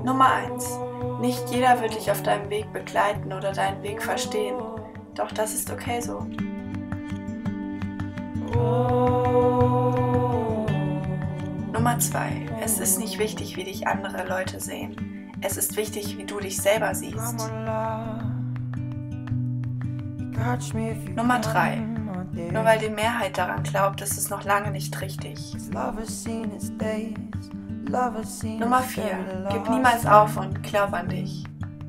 Nummer 1. Nicht jeder wird dich auf deinem Weg begleiten oder deinen Weg verstehen. Doch das ist okay so. Nummer 2. Es ist nicht wichtig, wie dich andere Leute sehen. Es ist wichtig, wie du dich selber siehst. Nummer 3. Nur weil die Mehrheit daran glaubt, ist es noch lange nicht richtig. Nummer 4. Gib niemals auf und glaub an dich.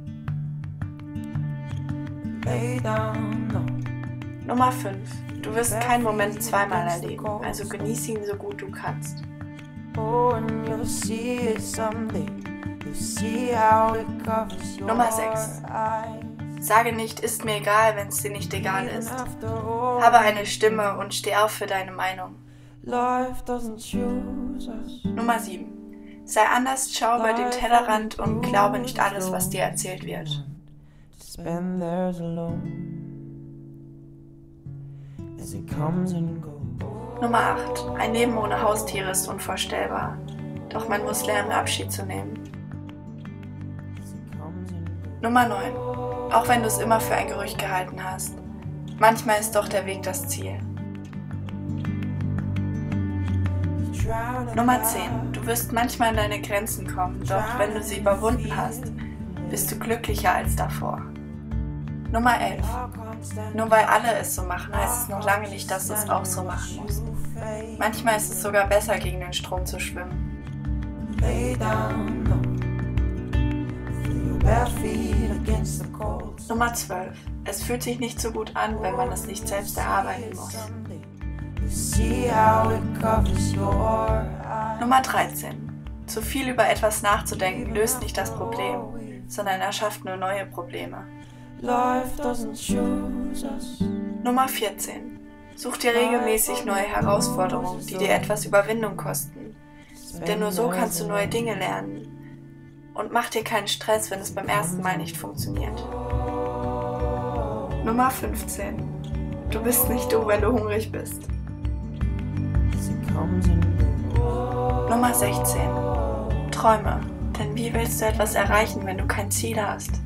Nummer 5. Du wirst keinen Moment zweimal erleben, also genieß ihn so gut du kannst. Nummer 6. Sage nicht, ist mir egal, wenn es dir nicht egal ist. Habe eine Stimme und steh auf für deine Meinung. Nummer 7. Sei anders, schau über den Tellerrand und glaube nicht alles, was dir erzählt wird. Nummer 8. Ein Leben ohne Haustiere ist unvorstellbar. Doch man muss lernen, Abschied zu nehmen. Nummer 9. Auch wenn du es immer für ein Gerücht gehalten hast. Manchmal ist doch der Weg das Ziel. Nummer 10. Du wirst manchmal an deine Grenzen kommen, doch wenn du sie überwunden hast, bist du glücklicher als davor. Nummer 11. Nur weil alle es so machen, heißt es noch lange nicht, dass du es auch so machen musst. Manchmal ist es sogar besser, gegen den Strom zu schwimmen. Nummer 12. Es fühlt sich nicht so gut an, wenn man es nicht selbst erarbeiten muss. Nummer 13. Zu viel über etwas nachzudenken löst nicht das Problem, sondern erschafft nur neue Probleme. Nummer 14. Such dir regelmäßig neue Herausforderungen, die dir etwas Überwindung kosten. Denn nur so kannst du neue Dinge lernen. Und mach dir keinen Stress, wenn es beim ersten Mal nicht funktioniert. Nummer 15. Du bist nicht du, wenn du hungrig bist. Nummer 16. Träume. Denn wie willst du etwas erreichen, wenn du kein Ziel hast?